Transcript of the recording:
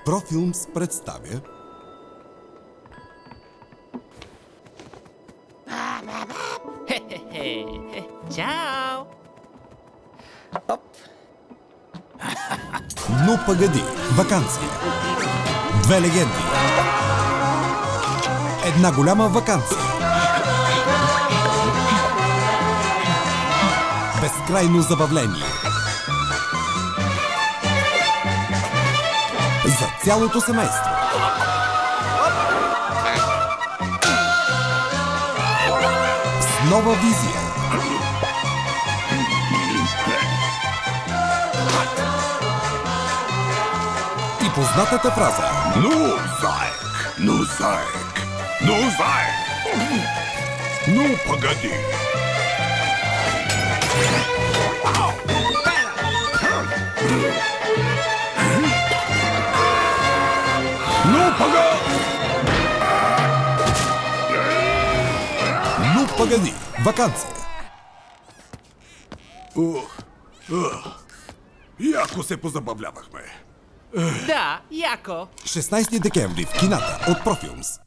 Профилмс представя Чао! "Ну погоди, вакансия". Две легенди. Една голяма вакансия. Безкрайно забавление. За цялото семейство. С нова визия. И познатата фраза: Ну, заек! Ну, заек! Ну, заек! Ну, погоди! Ну, погоди! "Ну погоди, вакансия". Яко се позабавлявахме. Да, яко! 16 декември в кината от Профилмс.